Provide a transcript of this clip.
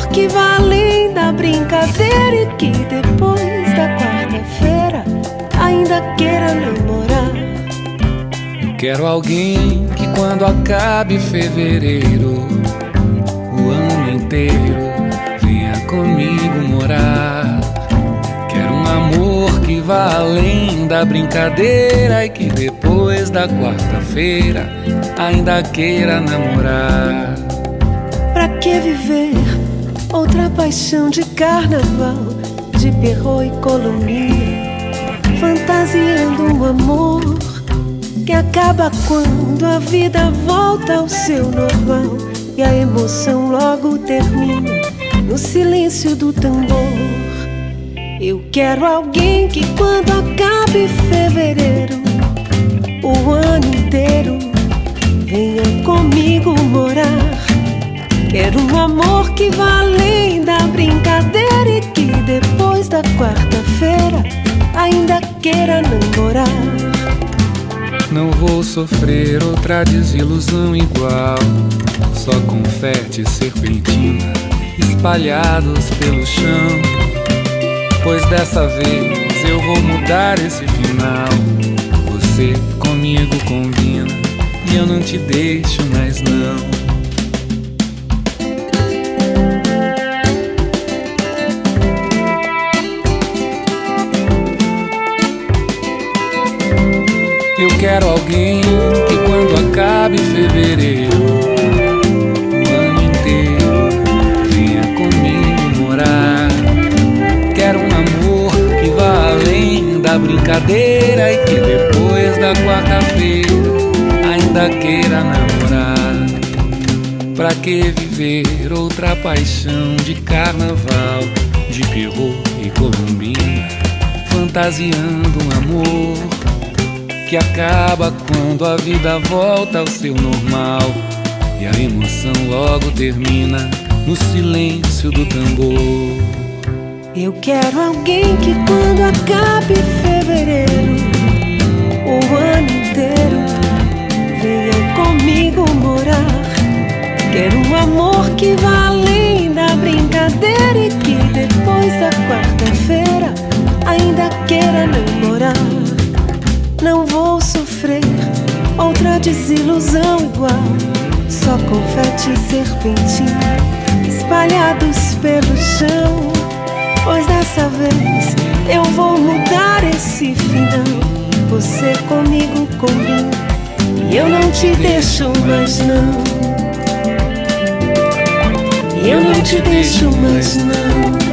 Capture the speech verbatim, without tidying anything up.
que vai além da brincadeira e que depois da quarta-feira ainda queira namorar. Eu quero alguém que quando acabe fevereiro, o ano inteiro venha comigo morar. Quero um amor que vá além da brincadeira e que depois da quarta-feira ainda queira namorar. Pra que viver outra paixão de carnaval, de perro e colonia, fantasiando um amor que acaba quando a vida volta ao seu normal e a emoção logo termina no silêncio do tambor. Eu quero alguém que quando acabe fevereiro, o ano inteiro venha comigo morar. Quero um amor que vá além da brincadeira e que depois da quarta-feira ainda queira namorar. Não vou sofrer outra desilusão igual, só confete e serpentina espalhados pelo chão. Pois dessa vez eu vou mudar esse final. Você comigo combina e eu não te deixo mais não. Eu quero alguém que quando acabe fevereiro, o ano inteiro venha comigo morar. Quero um amor que vá além da brincadeira e que depois da quarta-feira ainda queira namorar. Pra que viver outra paixão de carnaval, de perro e colombina, fantasiando um amor que acaba quando a vida volta ao seu normal e a emoção logo termina no silêncio do tambor. Eu quero alguém que quando acabe fevereiro, o ano inteiro venha comigo morar. Quero um amor que vá além da brincadeira e que depois da quarta-feira ainda queira namorar. Não vou sofrer outra desilusão igual, só confete e serpentina espalhados pelo chão. Pois dessa vez eu vou mudar esse final. Você comigo combina e eu não te deixo mais não. E eu não te deixo mais não.